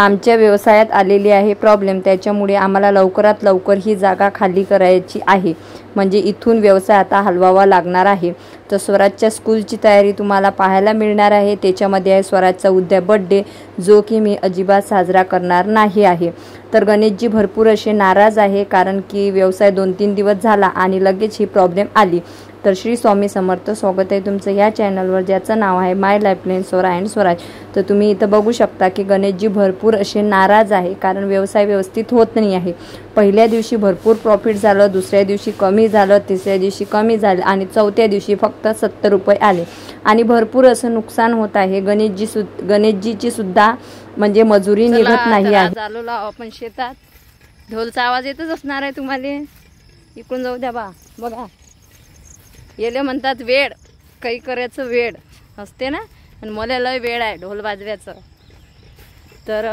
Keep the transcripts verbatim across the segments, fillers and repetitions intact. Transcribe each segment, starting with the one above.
आमच्या व्यवसायात आलेली आहे प्रॉब्लेम, त्याच्यामुळे आम्हाला लवकरात लवकर ही जागा खाली करायची आहे, म्हणजे इथून व्यवसाय आता हलवावा लागणार आहे। तर स्वराजच्या स्कूलची तयारी तुम्हाला पाहायला मिळणार आहे। त्याच्यामध्ये आहे स्वराजचा उद्या बर्थडे, जो की मी अजिबात साजरा करणार नाही आहे। तर गणेशजी भरपूर असे नाराज आहे, कारण की व्यवसाय दोन तीन दिवस झाला आणि लगेच ही प्रॉब्लेम आली। तर श्री स्वामी समर्थ, स्वागत आहे तुमचं या चॅनलवर, ज्याचं नाव आहे my lifeline Swara and Swaraj. तर तुम्ही इथं बघू शकता की गणेशजी भरपूर असे नाराज आहे, कारण व्यवसाय व्यवस्थित होत नाही आहे। पहिल्या दिवशी भरपूर प्रॉफिट झालं, दुसऱ्या दिवशी कमी झालं, तिसऱ्या दिवशी कमी झालं आणि चौथ्या दिवशी फक्त सत्तर रुपये आले आणि भरपूर असं नुकसान होत आहे। गणेशजी सु गणेशजीची सुद्धा म्हणजे मजुरी निघत नाही आहे। चालू लाव आपण शेतात, ढोलचा आवाज येतच असणार आहे तुम्हाला। इकडून जाऊ द्या बा, बघा येले म्हणतात वेळ, काही करायचं वेळ असते ना, आणि मला लय वेळ आहे ढोल वाजवायचं। तर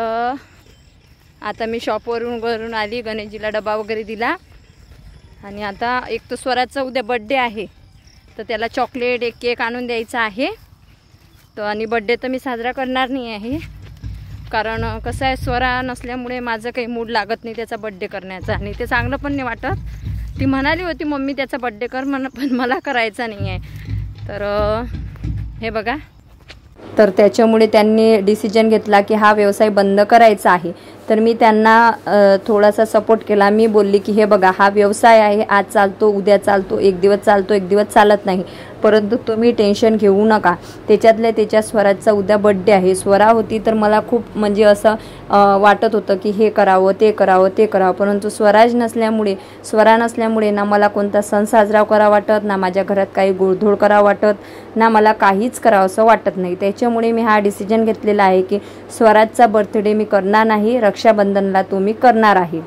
आता मी शॉपवरून वरून आली, गणेशजीला डबा वगैरे दिला आणि आता एक तर स्वराजचा उद्या बड्डे आहे, तर त्याला चॉकलेट एक केक आणून द्यायचा आहे। तर आणि बड्डे तर मी साजरा करणार नाही आहे, कारण कसं आहे स्वरा नसल्यामुळे माझं काही मूड लागत नाही त्याचा बड्डे करण्याचा, आणि ते चांगलं पण नाही वाटत। ती म्हणाली होती मम्मी त्याचा बड्डे कर म्हण, पण मला करायचा नाही आहे। तर हे बघा, तर त्याच्यामुळे त्यांनी डिसिजन घेतला की हा व्यवसाय बंद करायचा आहे। तर मी त्यांना थोडासा सपोर्ट केला। मी बोलली की हे बघा, हा व्यवसाय आहे, आज चालतो उद्या चालतो, एक दिवस चालतो एक दिवस चालत नाही, परंतु तुम्ही टेन्शन घेऊ नका। त्याच्यातल्या त्याच्या स्वराजचा उद्या बड्डे आहे। स्वरा होती तर मला खूप म्हणजे असं वाटत होतं की हे करावं ते करावं ते करावं, परंतु स्वराज नसल्यामुळे स्वरा नसल्यामुळे ना मला कोणता सण साजरा करावा वाटत, ना माझ्या घरात काही गोडधोड करावं वाटत, ना मला काहीच करावं असं वाटत नाही। त्याच्यामुळे मी हा डिसिजन घेतलेला आहे की स्वराजचा बर्थडे मी करणार नाही, रक्षाबंधनला तो मी करणार आहे।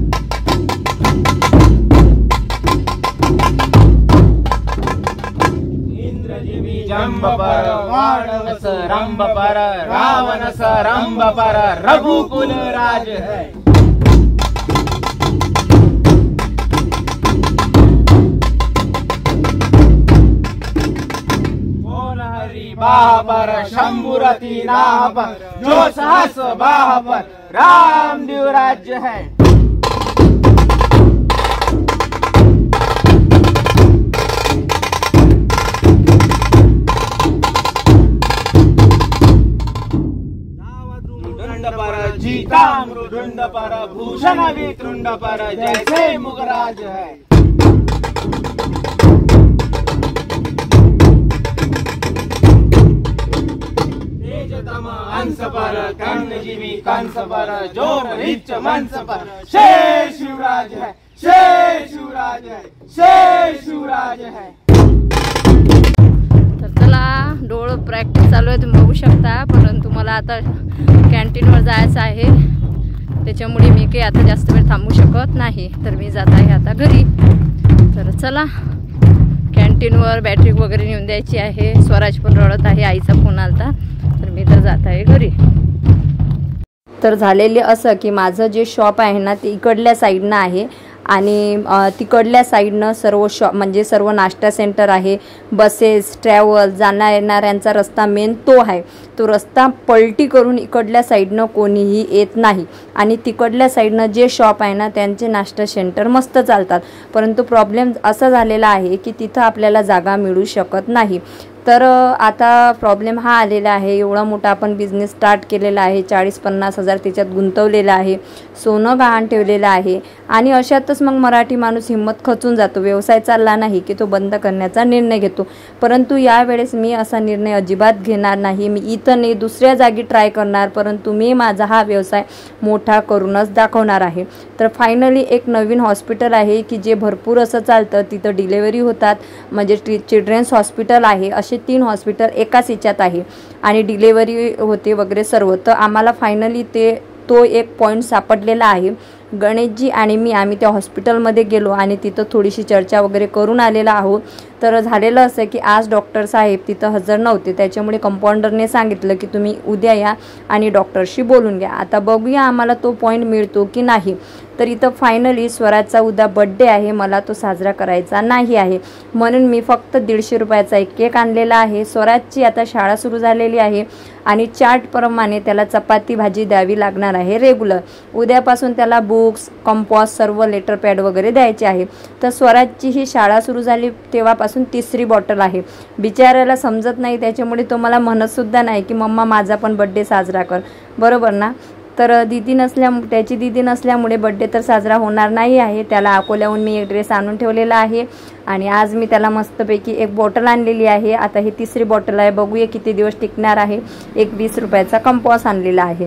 जंबपर वाणवस रंबपर रावणस रंबपर रघुकुल राज है। कौन हरि बापर शंभुरति नापर, जो सहस बापर रामदेव राज्य है। जीता मृदुंड पर भूषण वितृंड पर, जैसे मुगराज है। तेजतम अंश पर कर्णजीवी कंस पर, जोर रिच मंच पर शेष शिवराज है, शेष शिवराज है, शेष शिवराज है। तर चला, डोळ प्रॅक्टिस चालू आहे तुम्ही बघू शकता, परंतु मला आता कॅन्टीनवर जायचं आहे, त्याच्यामुळे मी काही आता जास्त वेळ थांबू शकत नाही। तर मी जात आहे आता घरी। तर चला, कॅन्टीनवर बॅटरी वगैरे नेऊन द्यायची आहे। स्वराज पण रडत आहे, आईचा फोन आलता, तर मी तर जात आहे घरी। तर झालेले असं की माझं जे शॉप आहे ना ते इकडल्या साईडनं आहे आणि तिकडल्या साईडनं सर्व शॉप म्हणजे सर्व नाश्ता सेंटर आहे, बसेस ट्रॅव्हल जाण्या येणाऱ्यांचा रस्ता मेन तो आहे। तो रस्ता पलटी करून इकडल्या साईडनं कोणीही येत नाही, आणि तिकडल्या साईडनं जे शॉप आहे ना त्यांचे नाश्ता सेंटर मस्त चालतात, परंतु प्रॉब्लेम असा झालेला आहे की तिथं आपल्याला जागा मिळू शकत नाही। तर आता प्रॉब्लेम हा आलेला आहे, एवढा मोठा आपण बिझनेस स्टार्ट केलेला आहे, चाळीस पन्नास हजार त्याच्यात गुंतवलेलं आहे, सोनं गहाण ठेवलेलं आहे, आणि अशातच मग मराठी माणूस हिंमत खचून जातो, व्यवसाय चालला नाही की तो बंद करण्याचा निर्णय घेतो। परंतु यावेळेस मी असा निर्णय अजिबात घेणार नाही। मी इथं नाही दुसऱ्या जागी ट्राय करणार, परंतु मी माझा हा व्यवसाय मोठा करूनच दाखवणार आहे। तर फायनली एक नवीन हॉस्पिटल आहे की जे भरपूर असं चालतं, तिथं डिलेवरी होतात, म्हणजे चिल्ड्रन्स हॉस्पिटल आहे, असे तीन हॉस्पिटल एकाच याच्यात आहे आणि डिलेवरी होते वगैरे सर्व। तर आम्हाला फायनली ते तो एक पॉईंट सापडलेला आहे। गणेशजी आणि मी आम्ही त्या हॉस्पिटलमध्ये गेलो आणि तिथं थोडीशी चर्चा वगैरे करून आलेला आहोत। तर झालेलं असं की आज डॉक्टर साहेब तिथं हजर नव्हते, त्याच्यामुळे कंपाऊंडरने सांगितलं की तुम्ही उद्या या आणि डॉक्टरशी बोलून घ्या. आता बघूया आम्हाला तो पॉईंट मिळतो की नाही. तर इथं फायनली स्वराजचा उद्या बड्डे आहे, मला तो साजरा करायचा नाही आहे, म्हणून मी फक्त दीडशे रुपयाचा एक केक आणलेला आहे. स्वराजची आता शाळा सुरू झालेली आहे आणि चार्टप्रमाणे त्याला चपाती भाजी द्यावी लागणार आहे रेग्युलर. उद्यापासून त्याला बुक्स, कंपॉस, सर्व लेटर पॅड वगैरे द्यायचे आहे. तर स्वराजची ही शाळा सुरू झाली तेव्हापासून तिसरी बॉटल आहे. बिचारायला समजत नाही, त्याच्यामुळे तो मला म्हणतसुद्धा नाही की मम्मा माझा पण बड्डे साजरा कर, बरोबर ना. तर दीदी नसल्या त्याची दीदी नसल्यामुळे बड्डे तर साजरा होणार नाही आहे. त्याला अकोल्याहून मी एक ड्रेस आणून ठेवलेला आहे आणि आज मी त्याला मस्तपैकी एक बॉटल आणलेली आहे. आता ही तिसरी बॉटल आहे, बघूया किती दिवस टिकणार आहे. एक वीस रुपयाचा कंपॉस आणलेला आहे.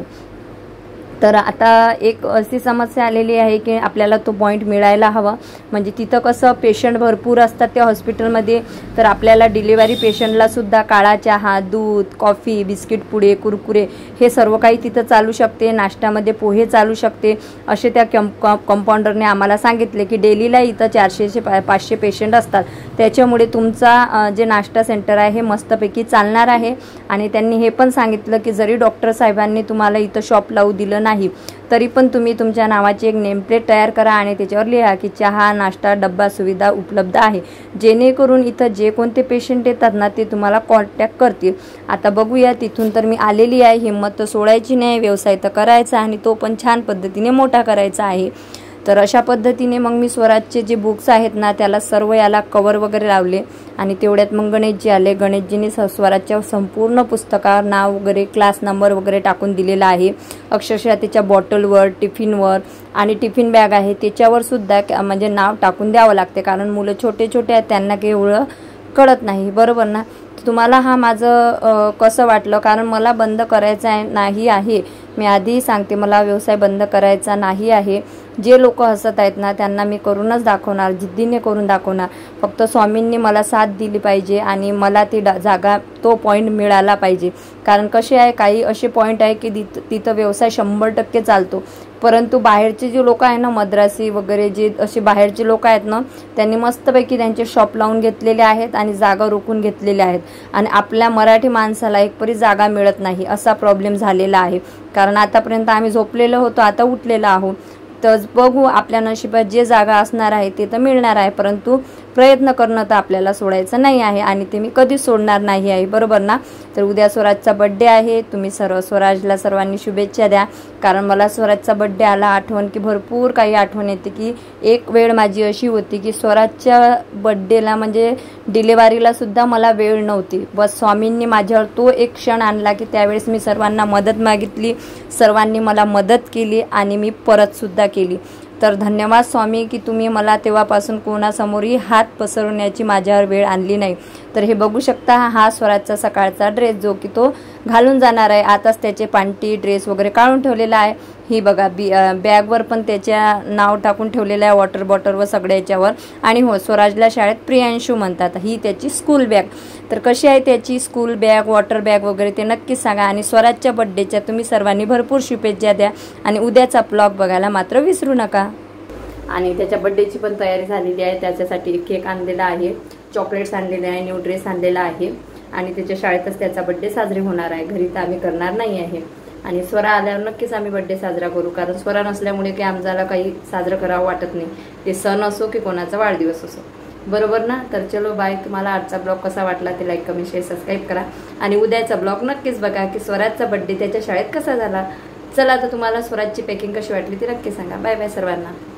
तर आता एक अशी समस्या आलेली आहे की आपल्याला तो पॉईंट मिळायला हवा. म्हणजे तिथं कसं पेशंट भरपूर असतात त्या हॉस्पिटलमध्ये, तर आपल्याला डिलिव्हरी पेशंटला सुद्धा काळा चहा, दूध, कॉफी, बिस्किट पुडे, कुरकुरे हे सर्व काही तिथं चालू शकते. नाश्त्यामध्ये पोहे चालू शकते असे त्या कॅम्प कंपाऊंडरने आम्हाला सांगितले की डेलीला इथं चारशे पा पाचशे पेशंट असतात, त्याच्यामुळे तुमचा जे नाश्ता सेंटर आहे हे मस्तपैकी चालणार आहे. आणि त्यांनी हे पण सांगितलं की जरी डॉक्टर साहेबांनी तुम्हाला इथं शॉप लावू दिलं नाही तरी पण तुम्ही तुमच्या नावाची एक नेमप्लेट तयार करा आणि त्याच्यावर लिहा की चहा, नाश्ता, डब्बा सुविधा उपलब्ध आहे, जेणेकरून इथं जे कोणते पेशंट येतात ना ते तुम्हाला कॉन्टॅक्ट करतील. आता बघूया, तिथून तर मी आलेली आहे. हिंमत तर सोडायची नाही, व्यवसाय तर करायचा आणि तो पण छान पद्धतीने मोठा करायचा आहे. तर अशा पद्धतीने मग मी स्वराजचे जे बुक्स आहेत ना त्याला सर्व याला कवर वगैरे लावले आणि तेवढ्यात मग गणेशजी आले. गणेशजींनी स्वराजच्या संपूर्ण पुस्तकावर नाव वगैरे, क्लास नंबर वगैरे टाकून दिलेला आहे. अक्षरशः त्याच्या बॉटलवर, टिफिनवर आणि टिफिन बॅग आहे त्याच्यावर सुद्धा म्हणजे नाव टाकून द्यावं लागते, कारण मुलं छोटे छोटे आहेत, त्यांना काही एवढं कळत नाही, बरोबर ना. तुम्हाला हा माझं कसं वाटलं, कारण मला बंद करायचं आहे नाही आहे. मी आधी सांगते, मला व्यवसाय बंद करायचा नाही आहे. जे लोक हसत आहेत ना त्यांना मी करूनच दाखवणार, जिद्दीने करून दाखवणार. फक्त स्वामींनी मला साथ दिली पाहिजे आणि मला ती जागा, तो पॉईंट मिळाला पाहिजे. कारण कसे आहे, काही असे पॉईंट आहे की तिथं व्यवसाय शंभर टक्के चालतो, परंतु बाहेरचे जे लोक आहे ना, मद्रासी वगैरे जे असे बाहेरचे लोक आहेत ना, त्यांनी मस्तपैकी त्यांचे शॉप लावून घेतलेले आहेत आणि जागा रोखून घेतलेल्या आहेत आणि आपल्या मराठी माणसाला एक परी जागा मिळत नाही, असा प्रॉब्लेम झालेला आहे. कारण आतापर्यंत आम्ही झोपलेलो होतो, आता उठलेलो आहोत. तर बघू, आपल्या नशिबात जे जागा असणार आहे ते तर मिळणार आहे, परंतु प्रयत्न करणं तर आपल्याला सोडायचं नाही आहे आणि ते मी कधीच सोडणार नाही आहे, बरोबर ना. तर उद्या स्वराजचा बड्डे आहे. तुम्ही सर्व स्वराजला सर्वांनी शुभेच्छा द्या, कारण मला स्वराजचा बड्डे आला आठवण की भरपूर काही आठवण येते की एक वेळ माझी अशी होती की स्वराजच्या बड्डेला म्हणजे डिलेवरीला सुद्धा मला वेळ नव्हती. बस स्वामींनी माझ्यावर तो एक क्षण आणला की त्यावेळेस मी सर्वांना मदत मागितली, सर्वांनी मला मदत केली आणि मी परत सुद्धा केली. तर धन्यवाद स्वामी की तुम्ही मला तेव्हापासून कोणासमोरही हात पसरवण्याची माझ्यावर वेळ आणली नाही. तर हे बघू शकता, हा स्वराजचा सकाळचा ड्रेस जो की तो घालून जाणार आहे. आताच त्याचे पांटी ड्रेस वगैरे काढून ठेवलेला आहे. ही बघा, बी बॅगवर पण त्याच्या नाव टाकून ठेवलेलं आहे, वॉटर बॉटलवर सगळ्या याच्यावर. आणि हो, स्वराजला शाळेत प्रियांशू म्हणतात. ही त्याची स्कूल बॅग. तर कशी आहे त्याची स्कूल बॅग, वॉटर बॅग वगैरे ते नक्कीच सांगा. आणि स्वराजच्या बड्डेच्या तुम्ही सर्वांनी भरपूर शुभेच्छा द्या आणि उद्याचा ब्लॉग बघायला मात्र विसरू नका. आणि त्याच्या बड्डेची पण तयारी झालेली आहे. त्याच्यासाठी केक आणलेला आहे, चॉकलेट्स आणलेले आहे, न्यू ड्रेस आणलेला आहे आणि त्याच्या शाळेतच त्याचा बड्डे साजरे होणार आहे. घरी तर आम्ही करणार नाही आहे. आणि स्वरा आल्यावर नक्कीच आम्ही बड्डे साजरा करू, कारण स्वरा नसल्यामुळे काही आम्हाला काही साजरं करावं वाटत नाही, ते सण असो की कोणाचा वाढदिवस असो, बरोबर ना. तर चलो बाय. तुम्हाला आजचा ब्लॉग कसा वाटला ते लाईक, कमेंट, शेअर, सबस्क्राईब करा आणि उद्याचा ब्लॉग नक्कीच बघा की स्वराजचा बड्डे त्याच्या शाळेत कसा झाला. चला, तर तुम्हाला स्वराजची पॅकिंग कशी वाटली ती नक्की सांगा. बाय बाय सर्वांना.